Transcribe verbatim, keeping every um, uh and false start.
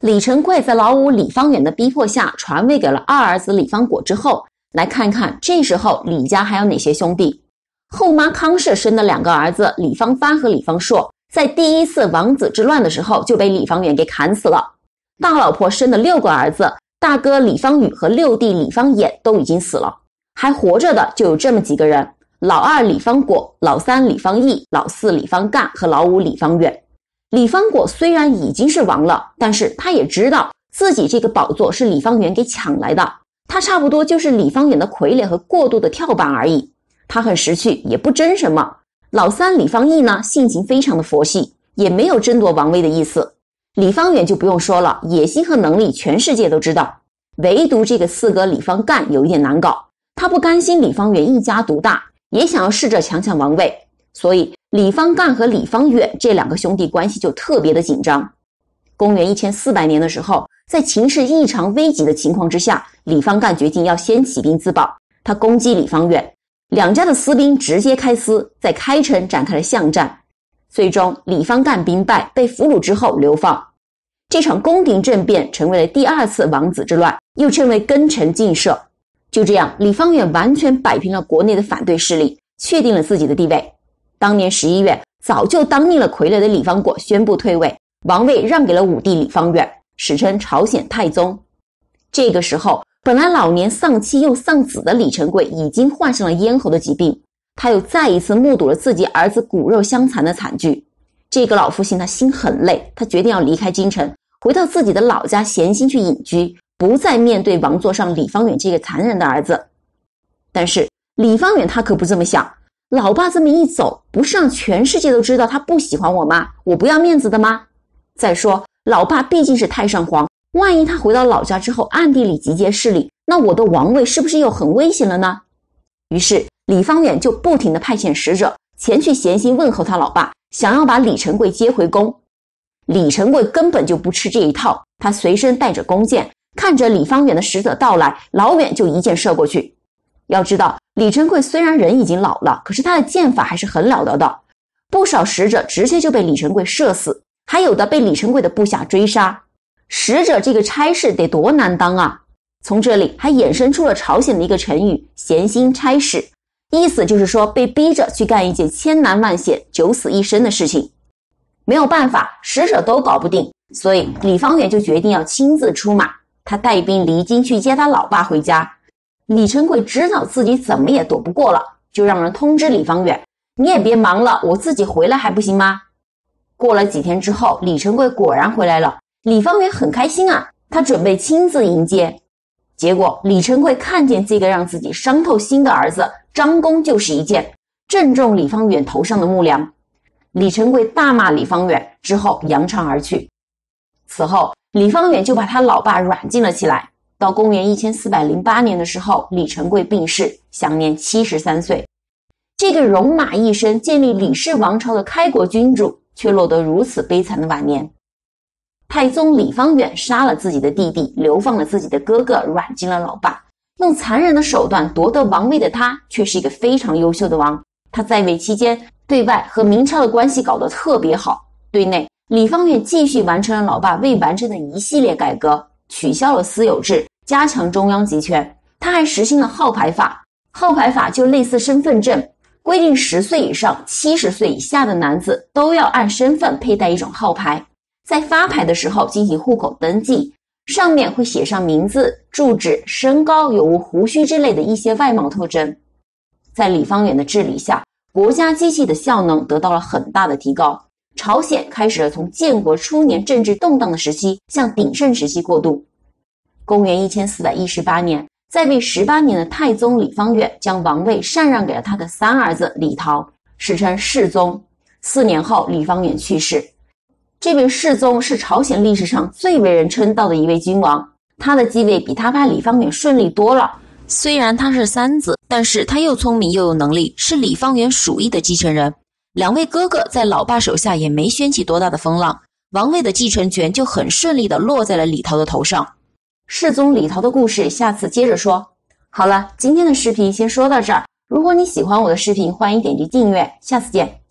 李成桂在老五李方远的逼迫下传位给了二儿子李方果之后，来看看这时候李家还有哪些兄弟。后妈康氏生的两个儿子李方发和李方硕，在第一次王子之乱的时候就被李方远给砍死了。大老婆生的六个儿子，大哥李方宇和六弟李方衍都已经死了，还活着的就有这么几个人：老二李方果，老三李方义，老四李方干和老五李方远。李方果虽然已经是王了，但是他也知道自己这个宝座是李方远给抢来的，他差不多就是李方远的傀儡和过渡的跳板而已，他很识趣，也不争什么。老三李方义呢，性情非常的佛系，也没有争夺王位的意思。李方远就不用说了，野心和能力全世界都知道，唯独这个四哥李方干有一点难搞，他不甘心李方远一家独大，也想要试着抢抢王位，所以李方干和李方远这两个兄弟关系就特别的紧张。公元一千四百年的时候，在情势异常危急的情况之下，李方干决定要先起兵自保，他攻击李方远，两家的私兵直接开撕，在开城展开了巷战。最终李方干兵败，被俘虏之后流放。这场宫廷政变成为了第二次王子之乱，又称为庚辰竞射。就这样，李方远完全摆平了国内的反对势力，确定了自己的地位。当年十一月，早就当定了傀儡的李方果宣布退位，王位让给了五弟李方远，史称朝鲜太宗。这个时候，本来老年丧妻又丧子的李成桂已经患上了咽喉的疾病，他又再一次目睹了自己儿子骨肉相残的惨剧。这个老父亲他心很累，他决定要离开京城，回到自己的老家咸兴去隐居，不再面对王座上李方远这个残忍的儿子。但是李方远他可不这么想，老爸这么一走，不是让全世界都知道他不喜欢我吗？我不要面子的吗？再说老爸毕竟是太上皇，万一他回到老家之后暗地里集结势力，那我的王位是不是又很危险了呢？于是李方远就不停地派遣使者前去咸兴问候他老爸，想要把李成桂接回宫。李成桂根本就不吃这一套，他随身带着弓箭，看着李方远的使者到来，老远就一箭射过去。要知道李成桂虽然人已经老了，可是他的箭法还是很了得的，不少使者直接就被李成桂射死，还有的被李成桂的部下追杀。使者这个差事得多难当啊！从这里还衍生出了朝鲜的一个成语咸兴差使，意思就是说被逼着去干一件千难万险九死一生的事情。没有办法，使者都搞不定，所以李方远就决定要亲自出马，他带兵离京去接他老爸回家。李成桂知道自己怎么也躲不过了，就让人通知李方远，你也别忙了，我自己回来还不行吗？过了几天之后，李成桂果然回来了，李方远很开心啊，他准备亲自迎接。结果李成桂看见这个让自己伤透心的儿子，张弓就是一箭，正中李方远头上的木梁。李成桂大骂李方远之后扬长而去。此后李方远就把他老爸软禁了起来。到公元一千四百零八年的时候，李成桂病逝，享年七十三岁。这个戎马一生建立李氏王朝的开国君主，却落得如此悲惨的晚年。太宗李方远杀了自己的弟弟，流放了自己的哥哥，软禁了老爸，用残忍的手段夺得王位的他，却是一个非常优秀的王。他在位期间，对外和明朝的关系搞得特别好，对内李方远继续完成了老爸未完成的一系列改革，取消了私有制，加强中央集权。他还实行了号牌法，号牌法就类似身份证，规定十岁以上、七十岁以下的男子都要按身份佩戴一种号牌，在发牌的时候进行户口登记，上面会写上名字、住址、身高、有无胡须之类的一些外貌特征。在李方远的治理下，国家机器的效能得到了很大的提高，朝鲜开始了从建国初年政治动荡的时期向鼎盛时期过渡。公元一千四百一十八年，在位十八年的太宗李方远将王位禅让给了他的三儿子李祹，史称世宗。四年后，李方远去世。这位世宗是朝鲜历史上最为人称道的一位君王，他的继位比他爸李方远顺利多了。虽然他是三子，但是他又聪明又有能力，是李方远属意的继承人。两位哥哥在老爸手下也没掀起多大的风浪，王位的继承权就很顺利地落在了李祹的头上。世宗李祹的故事下次接着说。好了，今天的视频先说到这儿。如果你喜欢我的视频，欢迎点击订阅，下次见。